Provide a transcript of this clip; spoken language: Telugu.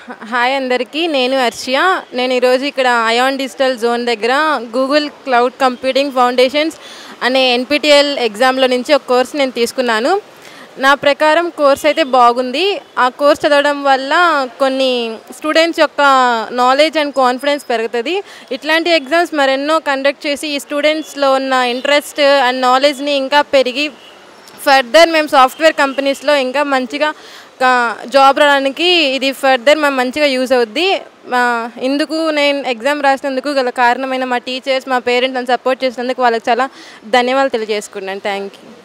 హాయ్ అందరికీ, నేను హర్షియా. నేను ఈరోజు ఇక్కడ అయాన్ డిజిటల్ జోన్ దగ్గర గూగుల్ క్లౌడ్ కంప్యూటింగ్ ఫౌండేషన్స్ అనే ఎన్పిటిఎల్ ఎగ్జామ్లో నుంచి ఒక కోర్స్ నేను తీసుకున్నాను. నా ప్రకారం కోర్స్ అయితే బాగుంది. ఆ కోర్స్ చదవడం వల్ల కొన్ని స్టూడెంట్స్ యొక్క నాలెడ్జ్ అండ్ కాన్ఫిడెన్స్ పెరుగుతుంది. ఇట్లాంటి ఎగ్జామ్స్ మరెన్నో కండక్ట్ చేసి ఈ స్టూడెంట్స్లో ఉన్న ఇంట్రెస్ట్ అండ్ నాలెడ్జ్ని ఇంకా పెరిగి ఫర్దర్ మేము సాఫ్ట్వేర్ కంపెనీస్లో ఇంకా మంచిగా జాబ్ రావడానికి ఇది ఫర్దర్ మేము మంచిగా యూజ్ అవుద్ది. ఇందుకు నేను ఎగ్జామ్ రాసినందుకు గల కారణమైన మా టీచర్స్, మా పేరెంట్స్ నన్ను సపోర్ట్ చేసినందుకు వాళ్ళకి చాలా ధన్యవాదాలు తెలియజేసుకున్నాను. Thank you.